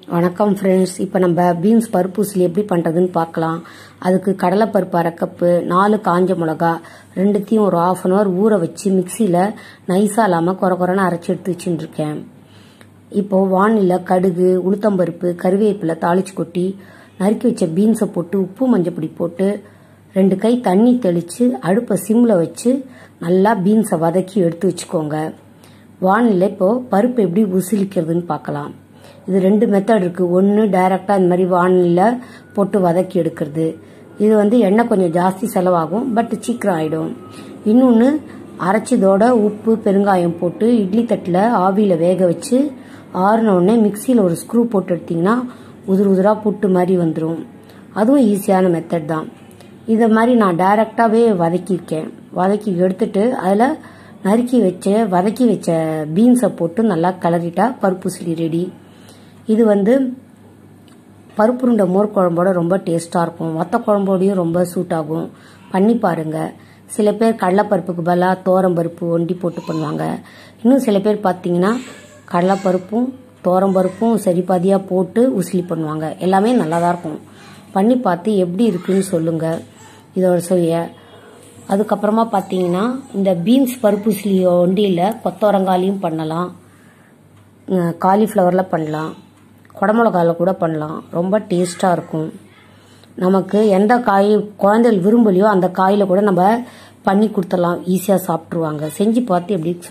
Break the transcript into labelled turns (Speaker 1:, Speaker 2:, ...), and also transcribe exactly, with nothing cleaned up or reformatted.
Speaker 1: வணக்கம் ஃப்ரெண்ட்ஸ். இப்போ நம்ம பீன்ஸ் பருப்பு உசிலி எப்படி பண்ணுறதுன்னு பார்க்கலாம். அதுக்கு கடலைப்பருப்பு அரை கப்பு, நாலு காஞ்ச மிளகா, ரெண்டுத்தையும் ஒரு ஆஃப் அன் ஹவர் ஊற வச்சு மிக்சியில் நைஸாக இல்லாமல் குறை குறைன்னு அரைச்சி எடுத்து வச்சுட்டுருக்கேன். இப்போது வானிலை கடுகு, உளுத்தம்பருப்பு, கருவேப்பிலை தாளிச்சு கொட்டி நறுக்கி வச்ச பீன்ஸை போட்டு உப்பு மஞ்சப்பொடி போட்டு ரெண்டு கை தண்ணி தெளித்து அடுப்பை சிம்மில் வச்சு நல்லா பீன்ஸை வதக்கி எடுத்து வச்சுக்கோங்க. வானிலை இப்போது பருப்பு எப்படி உசிலிக்கிறதுன்னு பார்க்கலாம். இது ரெண்டு மெத்தட் இருக்குது. ஒன்று டைரெக்டாக இந்த மாதிரி வானிலையில் போட்டு வதக்கி எடுக்கிறது. இது வந்து எண்ணெய் கொஞ்சம் ஜாஸ்தி செலவாகும், பட் சீக்கிரம் ஆகிடும். இன்னொன்று அரைச்சதோட உப்பு பெருங்காயம் போட்டு இட்லி தட்டில் ஆவியில் வேக வச்சு ஆறுன உடனே மிக்சியில் ஒரு ஸ்க்ரூ போட்டு எடுத்திங்கன்னா உதிர் உதிராக புட்டு மாதிரி வந்துடும். அதுவும் ஈஸியான மெத்தட் தான். இதை மாதிரி நான் டைரெக்டாகவே வதக்கியிருக்கேன். வதக்கி எடுத்துட்டு அதில் நறுக்கி வச்ச வதக்கி வச்ச பீன்ஸை போட்டு நல்லா கிளறிட்டா பருப்பு உசிலி ரெடி. இது வந்து பருப்புருண்டை மோர் குழம்போட ரொம்ப டேஸ்ட்டாக இருக்கும். வத்த குழம்போடையும் ரொம்ப சூட் ஆகும். பண்ணி பாருங்கள். சில பேர் கடலைப்பருப்புக்கு பதிலாக தோரம்பருப்பு ஒண்டி போட்டு பண்ணுவாங்க. இன்னும் சில பேர் பார்த்தீங்கன்னா கடலைப்பருப்பும் தோரம்பருப்பும் சரி பாதியாக போட்டு உசிலி பண்ணுவாங்க. எல்லாமே நல்லா தான் இருக்கும். பண்ணி பார்த்து எப்படி இருக்குன்னு சொல்லுங்கள். இதோட செய்ய அதுக்கப்புறமா பார்த்தீங்கன்னா இந்த பீன்ஸ் பருப்பு உசிலி ஒண்டியில் கொத்தவரங்காலையும் பண்ணலாம், காலிஃப்ளவரில் பண்ணலாம், குடமிளகாயில் கூட பண்ணலாம். ரொம்ப டேஸ்ட்டாக இருக்கும். நமக்கு எந்த காய் குழந்தைகள் விரும்பலையோ அந்த காயில் கூட நம்ம பண்ணி கொடுத்துடலாம். ஈஸியாக சாப்பிட்ருவாங்க. செஞ்சு பார்த்து எப்படி